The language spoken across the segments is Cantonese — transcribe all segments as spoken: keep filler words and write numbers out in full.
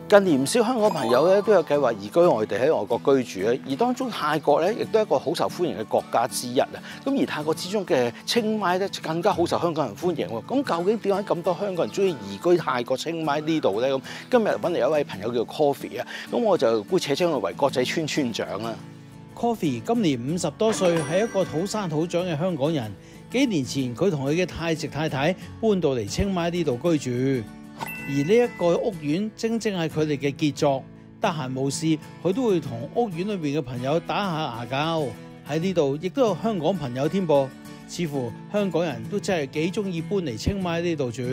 近年唔少香港朋友咧都有計劃移居外地喺外國居住咧，而當中泰國咧亦都係一個好受歡迎嘅國家之一啊。咁而泰國之中嘅清邁咧就更加好受香港人歡迎喎。咁究竟點解咁多香港人中意移居泰國清邁呢度咧？咁今日揾嚟一位朋友叫做 Coffee 啊，咁我就姑且稱佢為國際村村長啦。 Coffee 今年五十多歲，係一個土生土長嘅香港人。幾年前佢同佢嘅泰籍太太搬到嚟清邁呢度居住。而呢一個屋苑正正係佢哋嘅傑作，得閒無事佢都會同屋苑裏邊嘅朋友打下牙交。喺呢度亦都有香港朋友添噃，似乎香港人都真係幾中意搬嚟清邁呢度住。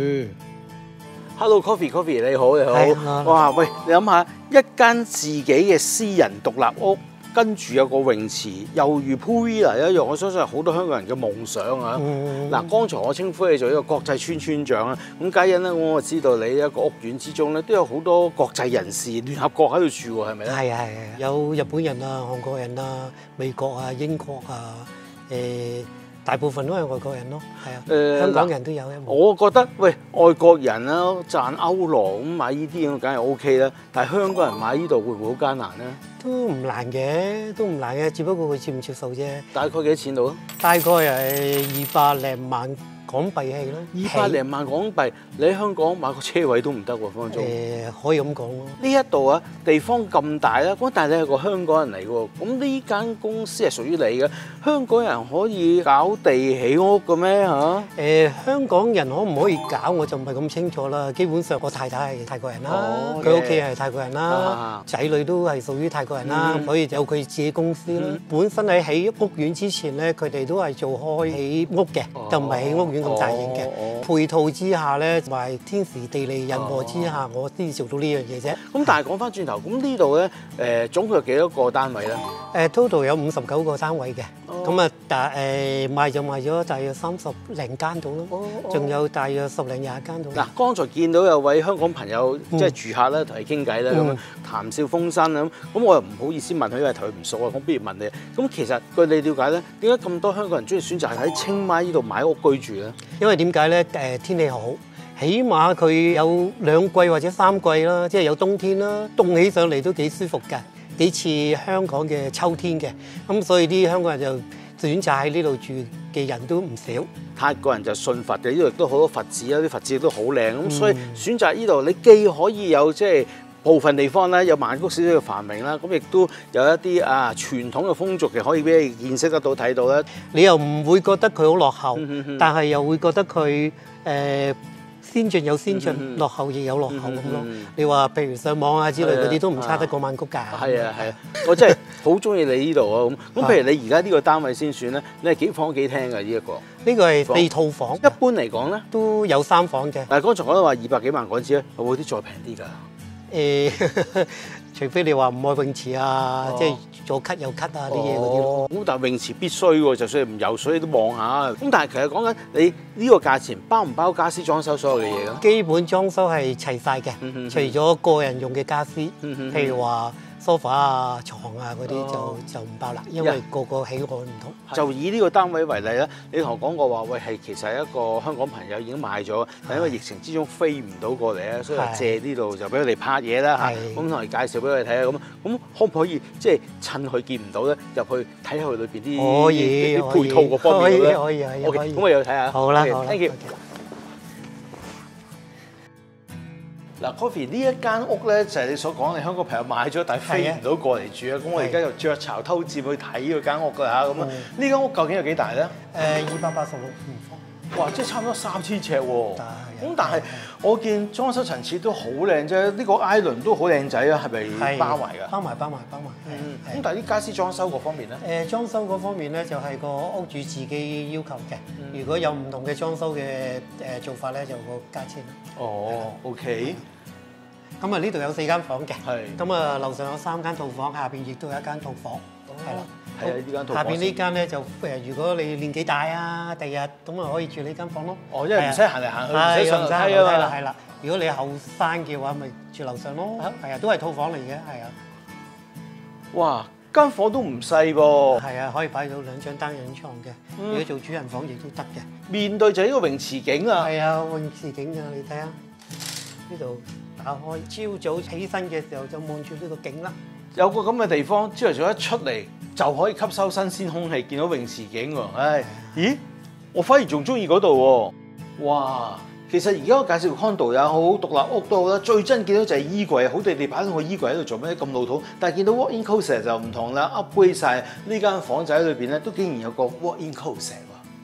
Hello Coffee Coffee 你好你好，哇喂，你諗下一間自己嘅私人獨立屋，跟住有個泳池，猶如 pool villa 一樣，我相信係好多香港人嘅夢想啊！嗱、嗯，剛才我稱呼你做一個國際村村長啊，咁皆因咧，我知道你一個屋苑之中咧都有好多國際人士、聯合國喺度住喎，係咪咧？ 係啊係啊，有日本人啊、韓國人啊、美國啊、英國啊，誒、呃。大部分都係外國人咯，係啊，呃、香港人都有一。 我覺得喂，外國人啦賺歐羅咁買呢啲咁，梗係 O K 啦。但係香港人買呢度會唔會好艱難咧？ 都唔難嘅，都唔難嘅，只不過佢接唔接受啫。 大概幾多錢到啊？ 大概係二百零萬港幣係咯。 二百零萬港幣，你喺香港買個車位都唔得喎，分分鐘。誒、 呃，可以咁講咯。 呢一度啊，地方咁大啦，咁但係你係個香港人嚟喎，咁呢間公司係屬於你嘅。香港人可以搞地起屋嘅咩嚇？誒、 呃，香港人可唔可以搞我就唔係咁清楚啦。基本上我太太係泰國人啦，佢屋企係泰國人啦，仔、啊、女都係屬於泰國人啦，嗯、所以有佢自己公司啦。嗯、本身喺起屋苑之前咧，佢哋都係做開起屋嘅，哦、就唔係起屋苑咁大型嘅。哦哦、配套之下咧，同埋天時地利人和之下，哦、我先做到呢樣嘢啫。咁但係講翻轉頭，咁呢度咧誒總共有幾多個單位咧？ 誒 total 有五十九個單位嘅。咁啊，但誒賣就賣咗大約三十零間度咯，仲有大約十零廿間度。嗱， 剛才見到有位香港朋友即係住客咧，同你傾偈咧，咁談笑風生咁，咁我又唔好意思問佢，因為同佢唔熟啊，我不如問你。咁其實據你了解咧，點解咁多香港人中意選擇喺清邁呢度買屋居住咧？ 因為點解咧？誒天氣好，起碼佢有兩季或者三季啦，即係有冬天啦，凍起上嚟都幾舒服㗎。幾似香港嘅秋天嘅，咁所以啲香港人就選擇喺呢度住嘅人都唔少。 泰國人就信佛嘅，呢度亦都好多佛寺啦，啲佛寺都好靚，咁所以選擇呢度，你既可以有即係部分地方咧有曼谷少少嘅繁榮啦，咁亦都有一啲啊傳統嘅風俗嘅可以俾你見識得到睇到咧。 你又唔會覺得佢好落後，嗯嗯、但係又會覺得佢誒。呃先進有先進，嗯、落後亦有落後咁咯。嗯、你話譬如上網啊之類嗰啲都唔差得過曼谷㗎。係啊係啊， 我真係好中意你呢度啊咁。咁譬如你而家呢個單位先算咧，你係幾房幾廳㗎呢一個？ 呢個係四套房。 一般嚟講咧，都有三房嘅。 但係剛才我都話二百幾萬港紙咧，有冇啲再平啲㗎？ 誒，除非你話唔愛泳池啊，哦、即係左咳右咳啊啲嘢嗰啲咯。咁但係泳池必須喎，就算唔游水你都望下。咁但係其實講緊你呢個價錢包唔包家私裝修所有嘅嘢㗎？ 基本裝修係齊晒嘅，嗯、哼哼除咗個人用嘅家私，嗯、哼哼譬如話梳化啊、床啊嗰啲就、哦、就唔包啦，因為個個喜愛唔同。 就以呢個單位為例啦，你同我講過話，喂係其實一個香港朋友已經買咗，但因為疫情之中飛唔到過嚟咧，所以借呢度就俾佢哋拍嘢啦嚇。咁同你介紹俾佢哋睇下，咁咁可唔可以即係趁佢見唔到咧，入去睇下佢裏邊啲啲配套嗰方面咧？ 可以可以可以。 咁我又睇下。 好啦好啦。 thank you。嗱 ，Coffee 呢一間屋咧就係你所講，你香港朋友買咗，但係飛唔到過嚟住啊。咁我而家就雀巢偷佔去睇呢間屋㗎嚇。咁啊，呢間屋究竟有幾大咧？ 誒，二百八十六平方。 哇！即係差唔多三千尺喎。咁但係我見裝修層次都好靚啫，呢個 island 都好靚仔啊，係咪包埋㗎？ 包埋包埋包埋。 嗯。咁但係啲家私裝修嗰方面咧？ 誒，裝修嗰方面咧就係個屋主自己要求嘅。如果有唔同嘅裝修嘅誒做法咧，就個價錢。 哦 ，OK。 咁啊，呢度有四間房嘅。 係。 咁啊，樓上有三間套房，下邊亦都有一間套房。係啦。 係啊，呢間套房。 下邊呢間咧就誒，如果你年紀大啊，第日咁啊可以住呢間房咯。 哦，因為唔使行嚟行去，唔使上樓梯啊嘛。係啦，如果你後生嘅話，咪住樓上咯。係啊，都係套房嚟嘅，係啊。 哇！間房都唔細噃。 係啊，可以擺到兩張單人床嘅。如果做主人房亦都得嘅。 面對就係呢個泳池景啊。 係啊，泳池景啊，你睇下呢度。 打開，朝早起身嘅時候就望住呢個景啦。 有個咁嘅地方，朝頭早一出嚟就可以吸收新鮮空氣，見到泳池景喎。唉，咦？我反而仲中意嗰度喎。哇！其實而家我介紹 condo 也好，獨立屋都好啦，最憎見到就係衣櫃，好地地擺到個衣櫃喺度做咩咁老土？但係見到 walk-in closet 就唔同啦 ，upgrade 曬呢間房仔裏邊咧，都竟然有個 walk-in closet。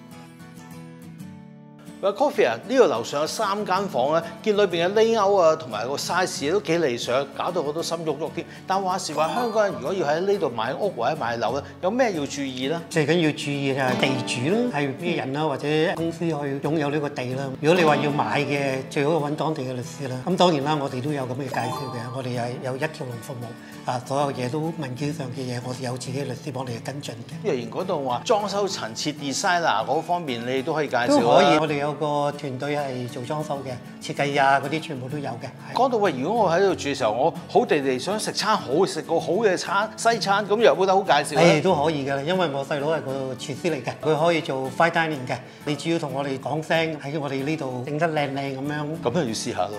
喂 ，Coffee 啊，呢度樓上有三間房咧，見裏邊嘅 layout 啊，同埋個 size 都幾理想，搞到我都心喐喐添。但話時話，香港人如果要喺呢度買屋或者買樓咧，有咩要注意咧？ 最緊要注意嘅係地主啦，係咩人啦，或者公司去擁有呢個地啦。如果你話要買嘅，最好揾當地嘅律師啦。咁當然啦，我哋都有咁嘅介紹嘅，我哋係有一條龍服務，啊，所有嘢都文件上嘅嘢，我哋有自己嘅律師幫你去跟進嘅。 若然嗰度話裝修層設 designer 嗰方面，你都可以介紹都可以，我哋有個團隊係做裝修嘅，設計啊嗰啲全部都有嘅。 講到喂，如果我喺度住嘅時候，我好地地想食餐好食個好嘅餐西餐，咁有冇得好介紹咧？ 誒都可以㗎，因為我細佬係個廚師嚟嘅，佢可以做 fine dining 嘅。你只要同我哋講聲喺我哋呢度整得靚靚咁樣， 咁又要試下咯。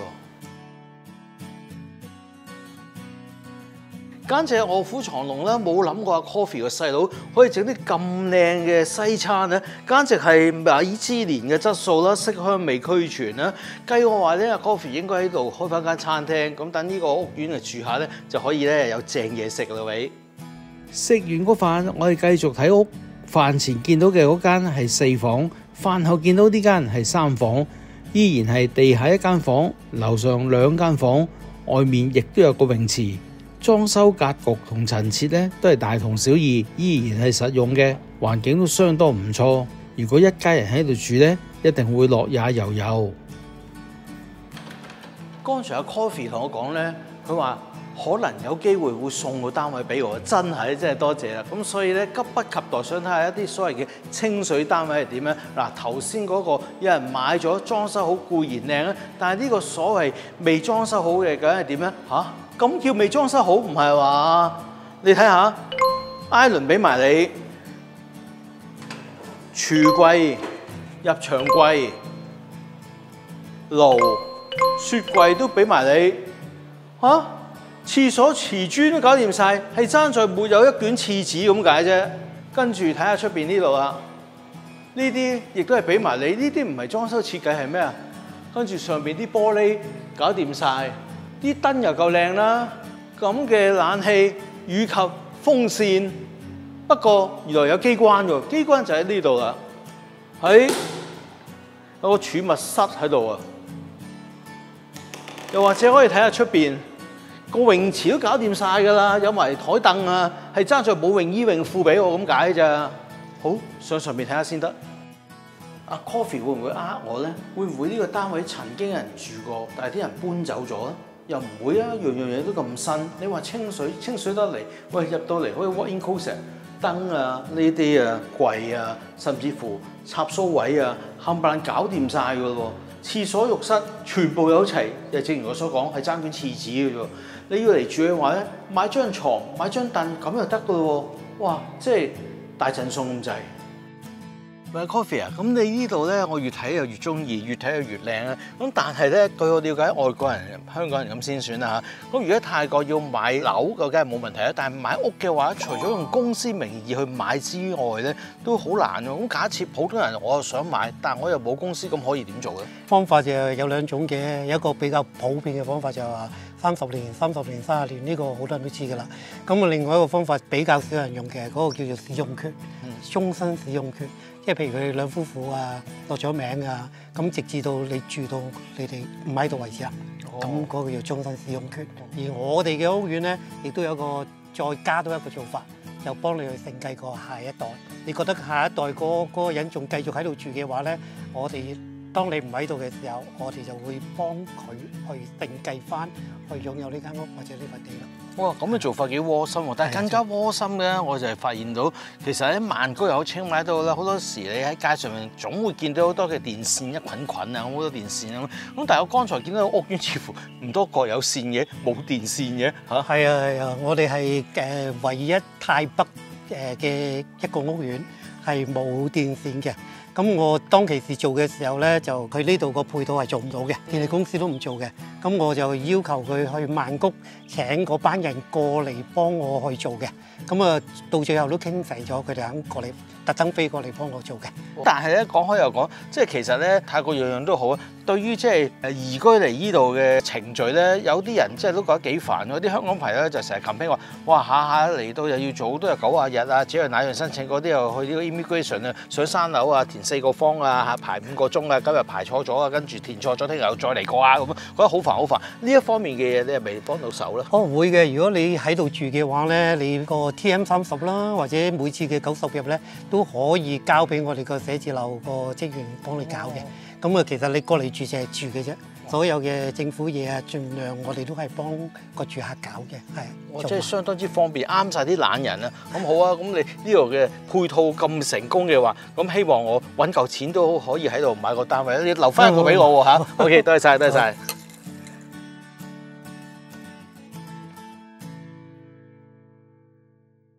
簡直係臥虎藏龍啦！冇諗過阿 Coffee 個細佬可以整啲咁靚嘅西餐咧，簡直係米芝蓮嘅質素啦，色香味俱全啦。計我話咧，阿 Coffee 應該喺度開翻間餐廳，咁等呢個屋苑嚟住下咧，就可以咧有正嘢食啦喂！ 食完個飯，我哋繼續睇屋。飯前見到嘅嗰間係四房，飯後見到呢間係三房，依然係地下一間房，樓上兩間房，外面亦都有個泳池。裝修格局同陳設咧都係大同小異，依然係實用嘅，環境都相當唔錯。如果一家人喺度住咧，一定會樂也悠悠。 剛才阿 Coffee 同我講咧，佢話可能有機會會送個單位俾我，真係真係多謝啦。咁所以咧急不及待想睇下一啲所謂嘅清水單位係點樣。嗱，頭先嗰個有人買咗裝修好固然靚啦，但係呢個所謂未裝修好嘅究竟係點樣嚇？咁叫未裝修好唔係話？你睇下 ，Island 俾埋你，櫥櫃、入牆櫃、爐、雪櫃都俾埋你，嚇、啊？廁所瓷磚都搞掂晒，係爭在沒有一卷廁紙咁解啫。跟住睇下出邊呢度啦，呢啲亦都係俾埋你，呢啲唔係裝修設計係咩啊？跟住上邊啲玻璃搞掂晒。啲燈又夠靚啦，咁嘅冷氣以及風扇，不過原來有機關喎，機關就喺呢度啦，喺有個儲物室喺度啊，又或者可以睇下出邊個泳池都搞掂晒㗎啦，有埋台凳啊，係爭在冇泳衣泳褲俾我咁解咋。好，上上面睇下先得。阿 Coffee 會唔會呃我咧？會唔會呢個單位曾經有人住過，但係啲人搬走咗咧？又唔會啊，樣樣嘢都咁新。你話清水清水得嚟，喂入到嚟可以 walk-in closet，燈啊呢啲啊櫃啊，甚至乎插蘇位啊，冚唪唥搞掂晒㗎咯喎。廁所浴室全部有齊，就正如我所講係爭卷廁紙嘅啫。你要嚟住嘅話咧，買張床買張凳咁就得㗎咯喎。哇，即係大贈送咁滯。喂 Coffee 啊，咁你呢度咧，我越睇又越中意，越睇又越靚啊！咁但係咧，據我了解，外國人、香港人咁先算啦嚇。咁如果泰國要買樓，梗係冇問題啦。但係買屋嘅話，除咗用公司名義去買之外咧，都好難喎。咁假設普通人我又想買，但係我又冇公司，咁可以點做咧？ 方法就有兩種嘅，有一個比較普遍嘅方法就係話三十年、三十年、三十年，呢個好多人都知㗎啦。咁啊，另外一個方法比較少人用嘅，嗰個叫做使用權，終身使用權。即係譬如佢哋兩夫婦啊落咗名啊，咁直至到你住到你哋唔喺度為止啊，咁嗰、oh. 個叫終身使用權。而我哋嘅屋苑咧，亦都有個再加多一個做法，就幫你去承繼個下一代。你覺得下一代嗰、嗰個嗰個人仲繼續喺度住嘅話咧，我哋當你唔喺度嘅時候，我哋就會幫佢去承繼翻，去擁有呢間屋或者呢塊地啦。 哇，咁嘅做法幾窩心喎！但係更加窩心嘅，我就係發現到其實喺曼谷又好、清邁都好啦，好多時你喺街上面總會見到好多嘅電線一捆捆啊，好多電線咁。咁但係我剛才見到屋苑似乎唔多個有線嘅，冇電線嘅嚇。 係啊係啊，我哋係誒唯一泰北誒嘅一個屋苑係冇電線嘅。 咁我當其時做嘅時候咧，就佢呢度個配套係做唔到嘅，電力公司都唔做嘅。咁我就要求佢去曼谷請嗰班人過嚟幫我去做嘅。咁啊，到最後都傾齊咗，佢哋肯過嚟，特登飛過嚟幫我做嘅。 但係咧講開又講，即係其實咧泰國樣樣都好啊。對於即係誒移居嚟呢度嘅程序咧，有啲人即係都覺得幾煩。有啲香港朋友咧就成日 complain 話，哇下下嚟到又要做好多日九啊日啊，只係哪樣申請嗰啲又去呢個 immigration 啊，上山樓啊，填四個方啊，排五個鐘啊，今日排錯咗啊，跟住填錯咗，聽日又再嚟過啊，咁覺得好煩好煩。呢一方面嘅嘢你係咪幫到手咧？ 哦會嘅，如果你喺度住嘅話咧，你個 T M 三十啦，或者每次嘅九十日咧，都可以交俾我哋個寫字樓個職員幫你搞嘅。咁啊，其實你過嚟住就係住嘅啫，所有嘅政府嘢啊，盡量我哋都係幫個住客搞嘅，係。 我即係相當之方便，啱晒啲懶人啊！咁好啊，咁你呢度嘅配套咁成功嘅話，咁希望我揾夠錢都可以喺度買個單位，你留翻一個俾我喎嚇。OK，多謝晒，多謝晒。